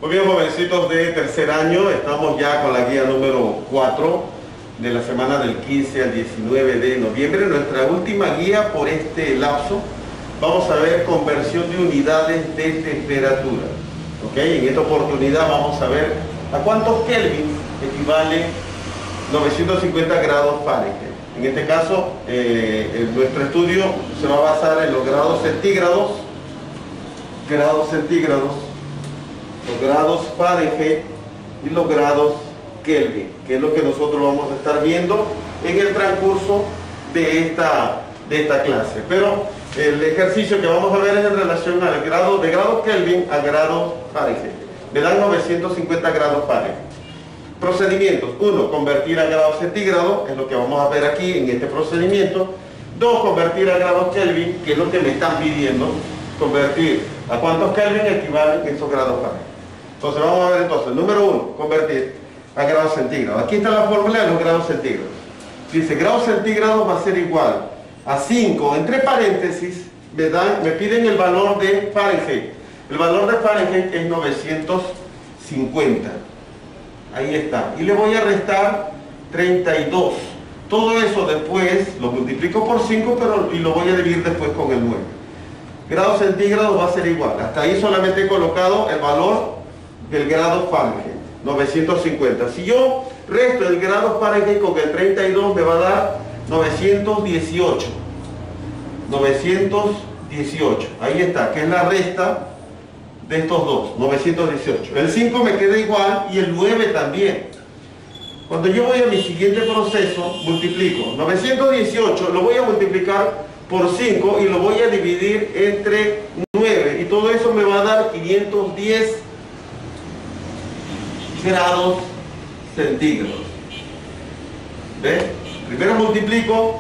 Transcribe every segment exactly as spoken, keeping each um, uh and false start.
Muy bien, jovencitos de tercer año, estamos ya con la guía número cuatro de la semana del quince al diecinueve de noviembre, nuestra última guía por este lapso. Vamos a ver conversión de unidades de temperatura. ¿Ok? En esta oportunidad vamos a ver a cuántos Kelvin equivale novecientos cincuenta grados Fahrenheit. En este caso, eh, nuestro estudio se va a basar en los grados centígrados, grados centígrados, los grados Fahrenheit y los grados Kelvin, que es lo que nosotros vamos a estar viendo en el transcurso de esta, de esta clase. Pero el ejercicio que vamos a ver es en relación al grado de grados Kelvin a grados Fahrenheit. Me dan novecientos cincuenta grados Fahrenheit. Procedimientos: uno, convertir a grados centígrados, es lo que vamos a ver aquí en este procedimiento. Dos, convertir a grados Kelvin, que es lo que me están pidiendo. Convertir a cuántos Kelvin equivalen esos grados Fahrenheit. Entonces vamos a ver entonces, número uno, convertir a grados centígrados. Aquí está la fórmula de los grados centígrados. Dice, grados centígrados va a ser igual a cinco, entre paréntesis, me, dan, me piden el valor de Fahrenheit. El valor de Fahrenheit es novecientos cincuenta. Ahí está. Y le voy a restar treinta y dos. Todo eso después lo multiplico por cinco, pero y lo voy a dividir después con el nueve. Grados centígrados va a ser igual. Hasta ahí solamente he colocado el valor del grado Fahrenheit, novecientos cincuenta. Si yo resto el grado Fahrenheit con el treinta y dos, me va a dar novecientos dieciocho. novecientos dieciocho. Ahí está, que es la resta de estos dos, novecientos dieciocho. El cinco me queda igual y el nueve también. Cuando yo voy a mi siguiente proceso, multiplico novecientos dieciocho, lo voy a multiplicar por cinco y lo voy a dividir entre nueve, y todo eso me va a dar quinientos diez grados centígrados. ¿Ves? Primero multiplico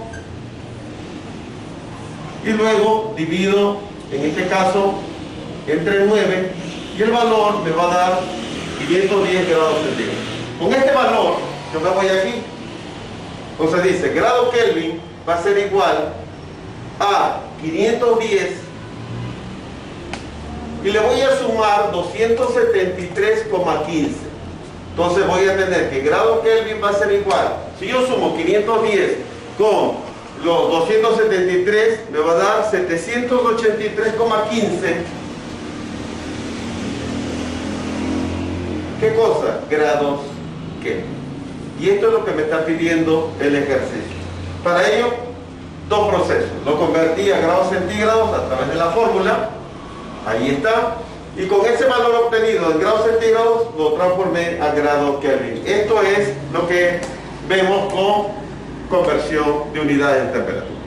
y luego divido, en este caso, entre nueve, y el valor me va a dar quinientos diez grados centígrados. Con este valor, yo me voy aquí. Entonces dice, grado Kelvin va a ser igual a quinientos diez, y le voy a sumar doscientos setenta y tres coma quince. Entonces voy a tener que grado Kelvin va a ser igual, si yo sumo quinientos diez con los doscientos setenta y tres, me va a dar setecientos ochenta y tres coma quince. ¿Qué cosa? Grados Kelvin. Y esto es lo que me está pidiendo el ejercicio. Para ello, dos procesos. Lo convertí a grados centígrados a través de la fórmula. Ahí está. Y con ese valor obtenido en grados centígrados, lo transformé a grados Kelvin. Esto es lo que vemos con conversión de unidades de temperatura.